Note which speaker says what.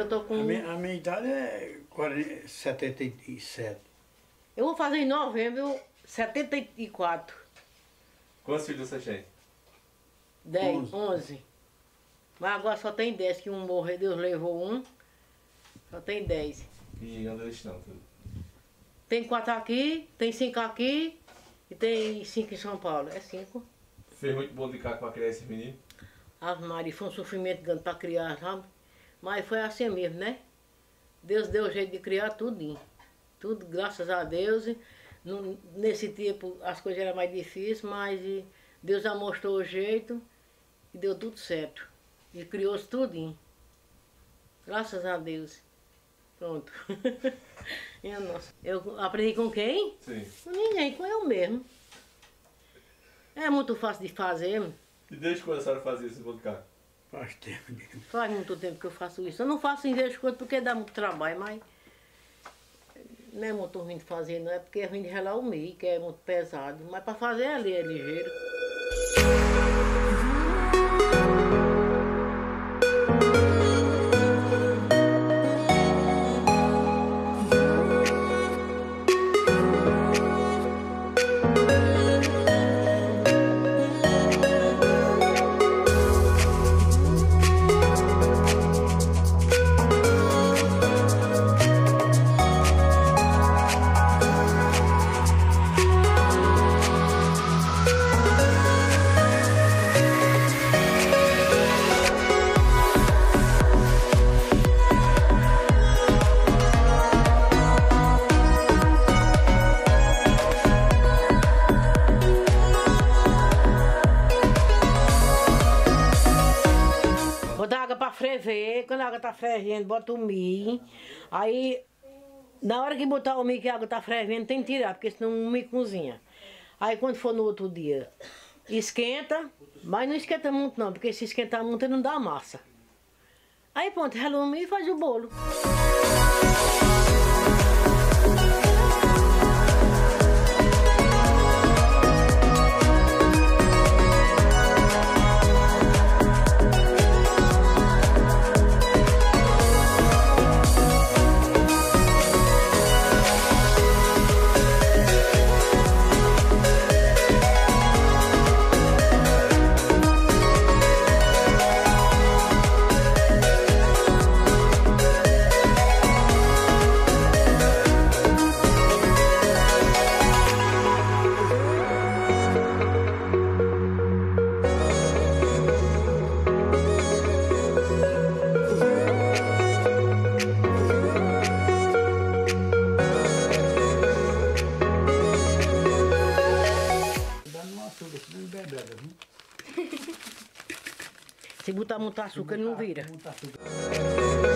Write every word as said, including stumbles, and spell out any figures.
Speaker 1: eu tô com...
Speaker 2: A minha, a minha idade é quarenta, setenta e sete.
Speaker 1: Eu vou fazer em novembro setenta e quatro.
Speaker 3: Quantos filhos você tem?
Speaker 1: dez,
Speaker 2: onze.
Speaker 1: onze. Mas agora só tem dez, que um morreu, Deus levou um. Só tem dez.
Speaker 3: E onde eles estão? Tudo?
Speaker 1: Tem quatro aqui, tem cinco aqui e tem cinco em São Paulo. É cinco.
Speaker 3: Fez muito bom de cá pra criar esse menino?
Speaker 1: As Maria, foi um sofrimento grande para criar, sabe? Mas foi assim mesmo, né? Deus deu jeito de criar tudinho. Tudo, graças a Deus. No, nesse tempo as coisas eram mais difíceis, mas e, Deus já mostrou o jeito e deu tudo certo. E criou-se tudinho. Graças a Deus. Pronto. Minha nossa. Eu aprendi com quem?
Speaker 3: Sim.
Speaker 1: Com ninguém, com eu mesmo. É muito fácil de fazer.
Speaker 3: E desde quando a senhora fazia esse bom de cá?
Speaker 2: Faz tempo.
Speaker 1: Faz muito tempo que eu faço isso. Eu não faço em vez de coisa porque dá muito trabalho, mas não é muito ruim de fazer, não é porque é ruim de relar o meio, que é muito pesado. Mas para fazer ali é ligeiro. Ferver, quando a água tá fervendo, bota o milho. Aí, na hora que botar o milho que a água tá fervendo, tem que tirar, porque senão o milho cozinha. Aí quando for no outro dia, esquenta, mas não esquenta muito não, porque se esquentar muito não dá massa. Aí pronto, rala o milho e faz o bolo. Se botar muito açúcar, ele não vira.